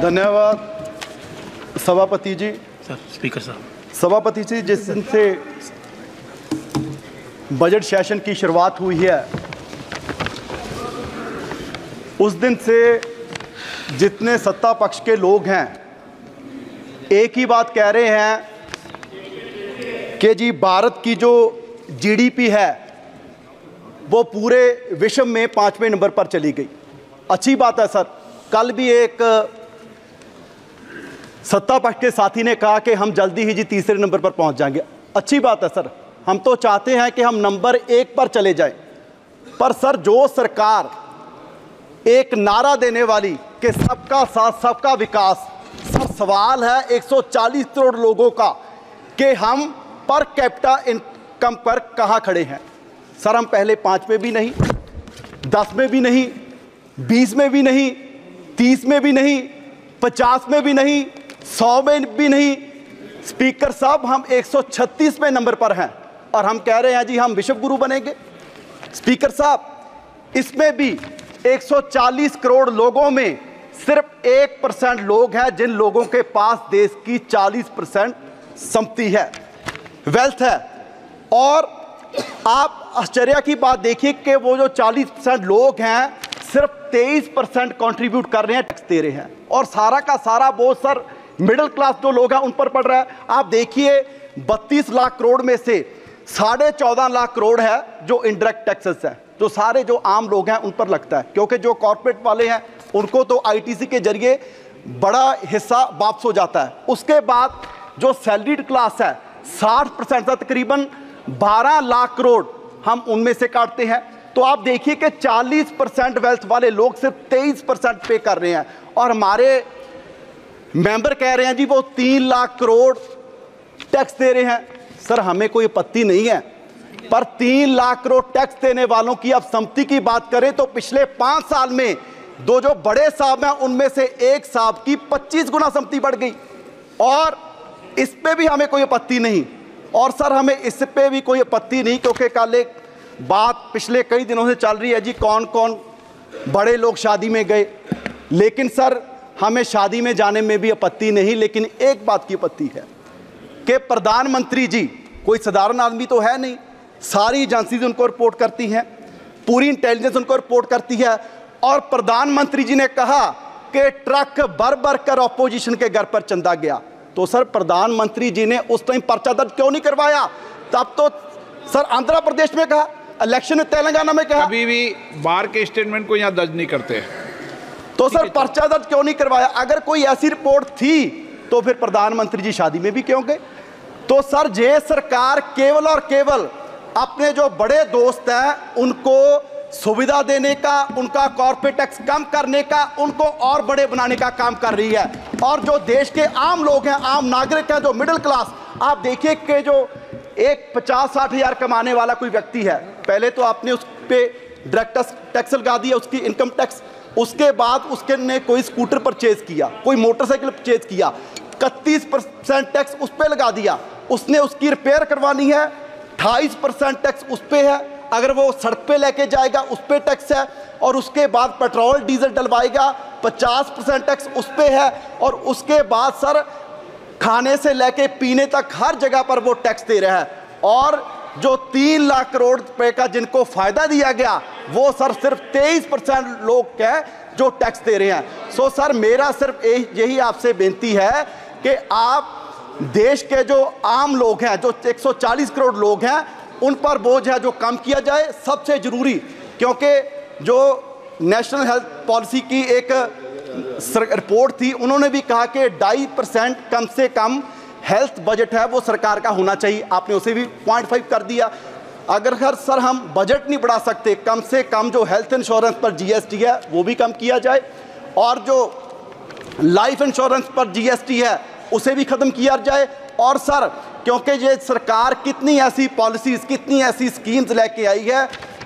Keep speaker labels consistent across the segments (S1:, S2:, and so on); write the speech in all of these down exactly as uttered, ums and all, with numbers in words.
S1: धन्यवाद सभापति जी।
S2: Sir speaker साहब।
S1: सभापति जी, जिस दिन से बजट सेशन की शुरुआत हुई है उस दिन से जितने सत्ता पक्ष के लोग हैं एक ही बात कह रहे हैं कि जी भारत की जो जीडीपी है वो पूरे विश्व में पाँचवें नंबर पर चली गई। अच्छी बात है सर। कल भी एक सत्ता पक्ष के साथी ने कहा कि हम जल्दी ही जी तीसरे नंबर पर पहुंच जाएंगे। अच्छी बात है सर। हम तो चाहते हैं कि हम नंबर एक पर चले जाएं, पर सर जो सरकार एक नारा देने वाली कि सबका साथ सबका विकास, सर सवाल है एक सौ चालीस करोड़ लोगों का कि हम पर कैपिटा इनकम पर कहाँ खड़े हैं। सर हम पहले पाँच में भी नहीं, दस में भी नहीं, बीस में भी नहीं, तीस में भी नहीं, पचास में भी नहीं, सौ में भी नहीं। स्पीकर साहब हम एक सौ छत्तीसवें नंबर पर हैं और हम कह रहे हैं जी हम विश्व गुरु बनेंगे। स्पीकर साहब इसमें भी एक सौ चालीस करोड़ लोगों में सिर्फ एक परसेंट लोग हैं जिन लोगों के पास देश की चालीस परसेंट संपत्ति है, वेल्थ है। और आप आश्चर्य की बात देखिए कि वो जो चालीस परसेंट लोग हैं सिर्फ तेईस परसेंट कॉन्ट्रीब्यूट कर रहे हैं, टैक्स दे रहे हैं, और सारा का सारा बोझ सर मिडिल क्लास जो लोग हैं उन पर पड़ रहा है। आप देखिए बत्तीस लाख करोड़ में से साढ़े चौदह लाख करोड़ है जो इनडायरेक्ट टैक्सेस है, जो सारे जो आम लोग हैं उन पर लगता है, क्योंकि जो कॉर्पोरेट वाले हैं उनको तो आईटीसी के जरिए बड़ा हिस्सा वापस हो जाता है। उसके बाद जो सैलरीड क्लास है साठ परसेंट से तकरीबन बारह लाख करोड़ हम उनमें से काटते हैं। तो आप देखिए कि चालीस परसेंट वेल्थ वाले लोग सिर्फ तेईस परसेंट पे कर रहे हैं और हमारे मेंबर कह रहे हैं जी वो तीन लाख करोड़ टैक्स दे रहे हैं। सर हमें कोई आपत्ति नहीं है, पर तीन लाख करोड़ टैक्स देने वालों की अब संपत्ति की बात करें तो पिछले पांच साल में दो जो बड़े साहब हैं उनमें से एक साहब की पच्चीस गुना संपत्ति बढ़ गई और इस पे भी हमें कोई आपत्ति नहीं। और सर हमें इस पे भी कोई आपत्ति नहीं, क्योंकि कल एक बात पिछले कई दिनों से चल रही है जी कौन कौन बड़े लोग शादी में गए, लेकिन सर हमें शादी में जाने में भी आपत्ति नहीं। लेकिन एक बात की आपत्ति है कि प्रधानमंत्री जी कोई साधारण आदमी तो है नहीं, सारी एजेंसीज उनको रिपोर्ट करती हैं, पूरी इंटेलिजेंस उनको रिपोर्ट करती है, और प्रधानमंत्री जी ने कहा कि ट्रक भर भर कर ऑपोजिशन के घर पर चंदा गया। तो सर प्रधानमंत्री जी ने उस टाइम पर्चा दर्ज क्यों नहीं करवाया? तब तो सर आंध्र प्रदेश में कहा, इलेक्शन में तेलंगाना में कहा,
S3: अभी भी बाहर के स्टेटमेंट को यहाँ दर्ज नहीं करते।
S1: तो सर पर्चा दर्ज क्यों नहीं करवाया? अगर कोई ऐसी रिपोर्ट थी तो फिर प्रधानमंत्री जी शादी में भी क्यों गए? तो सर ये सरकार केवल और केवल अपने जो बड़े दोस्त हैं उनको सुविधा देने का, उनका कॉर्पोरेट टैक्स कम करने का, उनको और बड़े बनाने का काम कर रही है। और जो देश के आम लोग हैं, आम नागरिक हैं, जो मिडिल क्लास, आप देखिए कि जो एक पचास साठ हजार कमाने वाला कोई व्यक्ति है, पहले तो आपने उस पर डायरेक्ट टैक्स लगा दिया, उसकी इनकम टैक्स, उसके बाद उसके ने कोई स्कूटर परचेज किया, कोई मोटरसाइकिल परचेज किया, इकतीस परसेंट टैक्स उस पर लगा दिया। उसने उसकी रिपेयर करवानी है, अट्ठाईस परसेंट टैक्स उस पर है, अगर वो सड़क पे लेके जाएगा उस पर टैक्स है, और उसके बाद पेट्रोल डीजल डलवाएगा पचास परसेंट टैक्स उस पर है, और उसके बाद सर खाने से लेके पीने तक हर जगह पर वो टैक्स दे रहा है। और जो तीन लाख करोड़ रुपए का जिनको फायदा दिया गया वो सर सिर्फ तेईस परसेंट लोग हैं जो टैक्स दे रहे हैं। सो सर मेरा सिर्फ यही आपसे बेनती है कि आप देश के जो आम लोग हैं, जो एक सौ चालीस करोड़ लोग हैं, उन पर बोझ है जो कम किया जाए, सबसे जरूरी। क्योंकि जो नेशनल हेल्थ पॉलिसी की एक रिपोर्ट थी, उन्होंने भी कहा कि ढाई परसेंट कम से कम हेल्थ बजट है वो सरकार का होना चाहिए, आपने उसे भी पॉइंट फाइव कर दिया। अगर हर सर हम बजट नहीं बढ़ा सकते, कम से कम जो हेल्थ इंश्योरेंस पर जीएसटी है वो भी कम किया जाए, और जो लाइफ इंश्योरेंस पर जीएसटी है उसे भी ख़त्म किया जाए। और सर क्योंकि ये सरकार कितनी ऐसी पॉलिसीज़, कितनी ऐसी स्कीम्स लेके आई है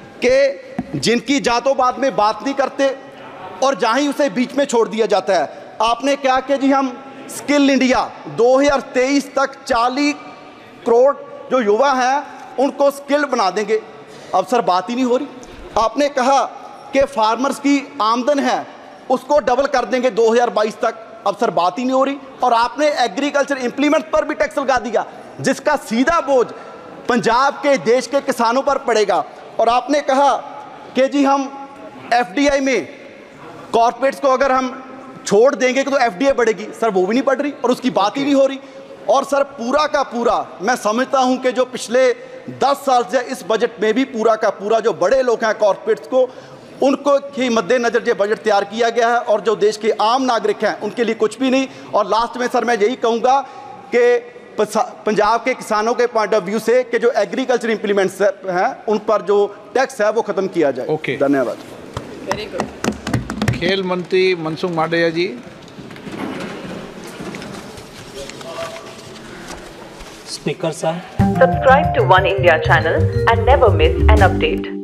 S1: कि जिनकी जातों बाद में बात नहीं करते और जहाँ ही उसे बीच में छोड़ दिया जाता है। आपने क्या कि जी हम स्किल इंडिया दो हज़ार तेईस तक चालीस करोड़ जो युवा हैं उनको स्किल बना देंगे, अब सर बात ही नहीं हो रही। आपने कहा कि फार्मर्स की आमदन है उसको डबल कर देंगे दो हज़ार बाईस तक, अब सर बात ही नहीं हो रही। और आपने एग्रीकल्चर इंप्लीमेंट पर भी टैक्स लगा दिया, जिसका सीधा बोझ पंजाब के देश के किसानों पर पड़ेगा। और आपने कहा कि जी हम एफडीआई में कॉर्पोरेट्स को अगर हम छोड़ देंगे तो एफडीआई बढ़ेगी। सर वो भी नहीं बढ़ रही और उसकी बात ही नहीं हो रही। और सर पूरा का पूरा मैं समझता हूं कि जो पिछले दस साल से इस बजट में भी पूरा का पूरा जो बड़े लोग हैं कॉर्पोरेट्स को, उनको ही मद्देनजर जो बजट तैयार किया गया है, और जो देश के आम नागरिक हैं उनके लिए कुछ भी नहीं। और लास्ट में सर मैं यही कहूँगा कि पंजाब के किसानों के पॉइंट ऑफ व्यू से कि जो एग्रीकल्चर इंप्लीमेंट्स हैं उन पर जो टैक्स है वो खत्म किया जाए।
S3: ओके,
S1: धन्यवाद।
S2: Very good.
S3: खेल मंत्री मनसुख मांडविया जी।
S4: स्पीकर साहब,
S5: Subscribe to One India channel and never miss an update.